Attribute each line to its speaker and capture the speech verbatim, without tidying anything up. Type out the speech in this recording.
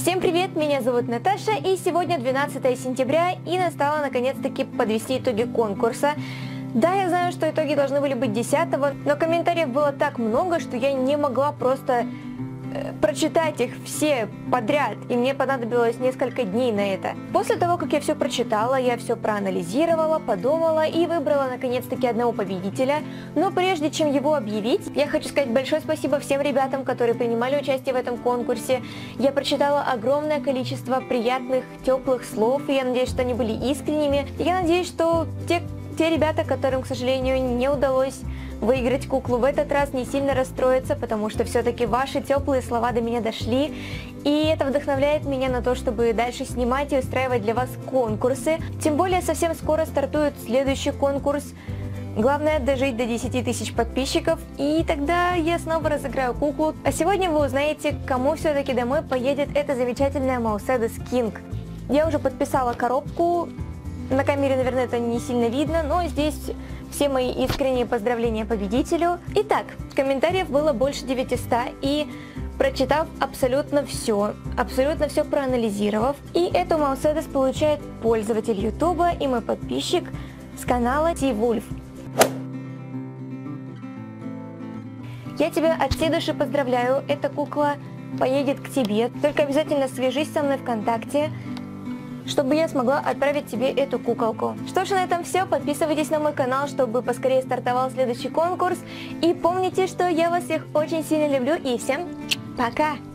Speaker 1: Всем привет, меня зовут Наташа, и сегодня двенадцатое сентября, и настало наконец-таки подвести итоги конкурса. Да, я знаю, что итоги должны были быть десятого, но комментариев было так много, что я не могла просто э, прочитать их все подряд, и мне понадобилось несколько дней на это. После того, как я все прочитала, я все проанализировала, подумала и выбрала наконец-таки одного победителя. Но прежде чем его объявить, я хочу сказать большое спасибо всем ребятам, которые принимали участие в этом конкурсе. Я прочитала огромное количество приятных, теплых слов, и я надеюсь, что они были искренними. Я надеюсь, что те, те ребята, которым, к сожалению, не удалось выиграть куклу в этот раз, не сильно расстроиться, потому что все-таки ваши теплые слова до меня дошли, и это вдохновляет меня на то, чтобы дальше снимать и устраивать для вас конкурсы. Тем более совсем скоро стартует следующий конкурс. Главное дожить до десяти тысяч подписчиков, и тогда я снова разыграю куклу. А сегодня вы узнаете, кому все-таки домой поедет эта замечательная Mercedes King. Я уже подписала коробку. На камере, наверное, это не сильно видно, но здесь все мои искренние поздравления победителю. Итак, комментариев было больше девятисот, и прочитав абсолютно все, абсолютно все проанализировав, и эту Mercedes получает пользователь Ютуба и мой подписчик с канала T-Wolf. Я тебя от всей души поздравляю, эта кукла поедет к тебе, только обязательно свяжись со мной ВКонтакте, чтобы я смогла отправить тебе эту куколку. Что ж, на этом все. Подписывайтесь на мой канал, чтобы поскорее стартовал следующий конкурс. И помните, что я вас всех очень сильно люблю. И всем пока!